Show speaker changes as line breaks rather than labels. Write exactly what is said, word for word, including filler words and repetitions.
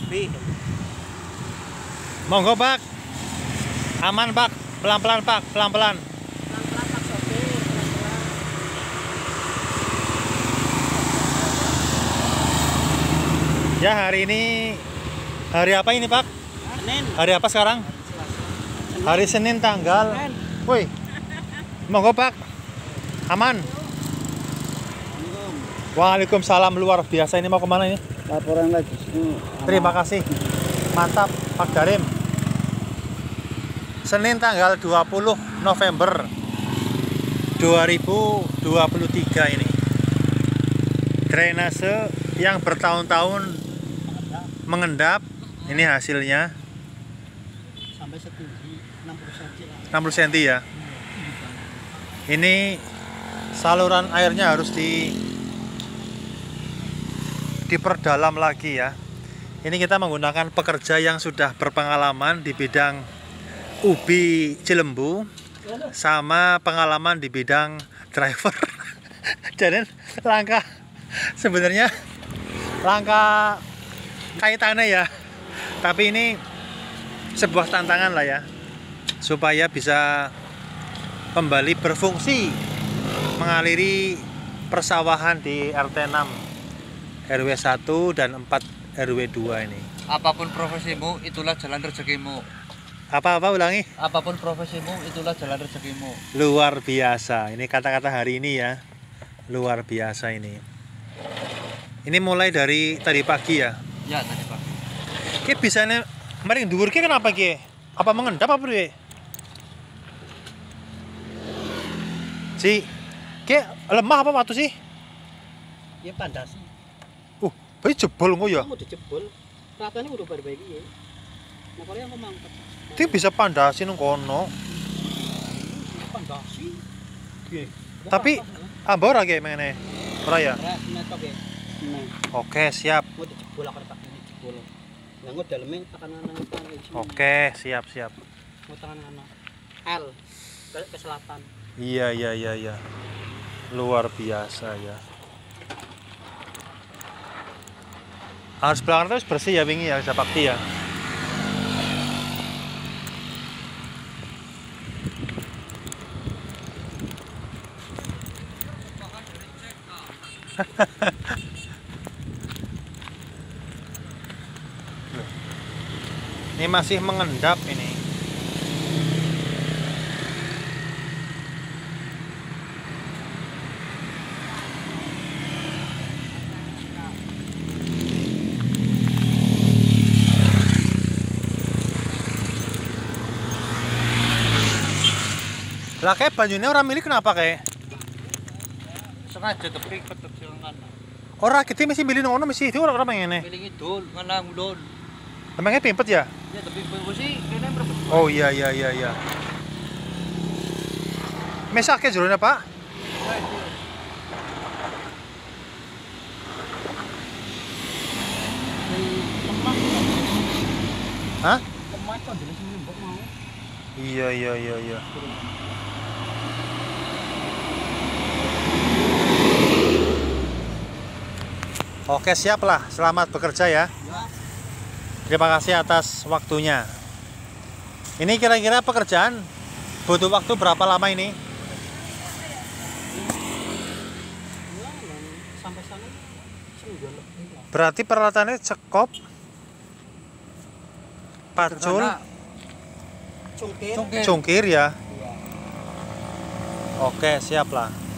Shopee.
Monggo Pak. Aman Pak. Pelan-pelan Pak, pelan-pelan.
Pelan-pelan Pak Shopee, pelan-pelan.
Ya hari ini hari apa ini Pak?
Senin.
Hari apa sekarang?
Senin.
Hari Senin tanggal.
Senin.
Woi. Monggo Pak. Aman. Waalaikumsalam, luar biasa. Ini mau kemana ini?
Laporan lagi.
Terima kasih. Mantap Pak Darim. Senin tanggal dua puluh November dua ribu dua puluh tiga ini. Drainase yang bertahun-tahun mengendap. Ini hasilnya
Sampai setinggi enam puluh sentimeter.
enam puluh sentimeter ya. Ini saluran airnya harus di diperdalam lagi ya. Ini kita menggunakan pekerja yang sudah berpengalaman di bidang ubi Cilembu sama pengalaman di bidang driver. Jadi langkah sebenarnya langkah kaitannya ya. Tapi ini sebuah tantangan lah ya, supaya bisa kembali berfungsi mengaliri persawahan di R T enam R W satu dan empat R W dua ini.
Apapun profesimu, itulah jalan rezekimu.
Apa-apa ulangi?
Apapun profesimu, itulah jalan rezekimu.
Luar biasa. Ini kata-kata hari ini ya. Luar biasa ini. Ini mulai dari tadi pagi ya.
Ya, tadi pagi.
Ki bisanya mari dhuwur ki kenapa ki? Apa mengendap apa piye? Si ki lemah apa watu sih?
Ya pandasi.
Uh, bayi jebol kok ya.
Kamu udah jebol. Ratanya udah perbaiki ya. Makanya aku mangkat.
Ki bisa pandasi nang kono.
Pandasi. Piye?
Tapi ambor ora ki mengene. Ora ya?
Ora netok ya. Nah,
Oke, siap.
mau dijebol aku tak ini jebol. Lah nggo daleme tekanan nang tangan iki.
Oke, siap, siap.
Mau tangan ana. L ke, ke selatan.
Iya, iya, iya, iya. Luar biasa ya. Harus belakang terus bersih ya wingi ya, bisa bakti ya. Ini masih mengendap ini. Lah kayak banyune orang milik kenapa kayak?
Sengaja tapi ketek silangan.
Ora kita mesti milih ngono mesti itu ora ngene.
Pilih idul, ngana ngulon.
Emangnya pimpet ya?
Ya, tapi gue sih kene merebut.
Oh iya iya iya iya. Mesake jerone, Pak? Hah?
Lemah kok jenis mbok mau.
Iya iya iya iya. Oke, siap lah. Selamat bekerja ya. Terima kasih atas waktunya. Ini kira-kira pekerjaan butuh waktu berapa lama ini?
Sampai sana seminggu lebih lah.
Berarti peralatannya cekop, pacul,
Cungkir.
Cungkir.
cungkir ya.
Iya.
Oke, siap lah.